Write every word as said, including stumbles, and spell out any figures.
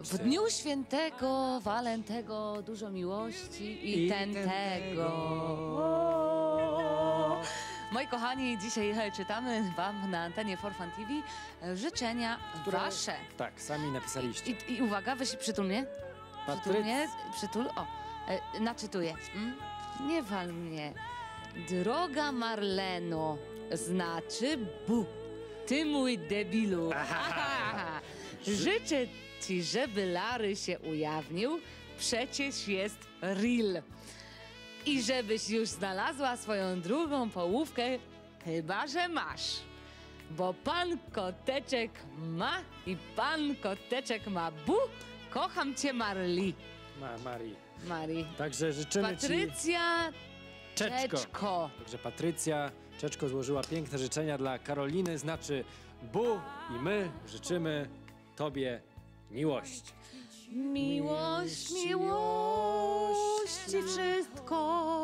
W dniu świętego Walentego dużo miłości i, I tętego. tętego. Moi kochani, dzisiaj czytamy wam na antenie For Fun T V życzenia Które- wasze. Tak, sami napisaliście. I, I uwaga, weź przytul mnie. Przytul Patryc- mnie, przytul, o, e, naczytuję. Mm? Nie wal mnie. Droga Marleno, znaczy bu. Ty mój debilu. Aha. Życzę ci, żeby Lary się ujawnił. Przecież jest real. I żebyś już znalazła swoją drugą połówkę, chyba że masz. Bo pan Koteczek ma i pan Koteczek ma bu. Kocham cię, Marli. Ma, Marii. Mari. Także życzymy ci... Patrycja Czeczko. Czeczko. Także Patrycja Czeczko złożyła piękne życzenia dla Karoliny, znaczy bu i my życzymy tobie miłości. Miłość, miłości wszystko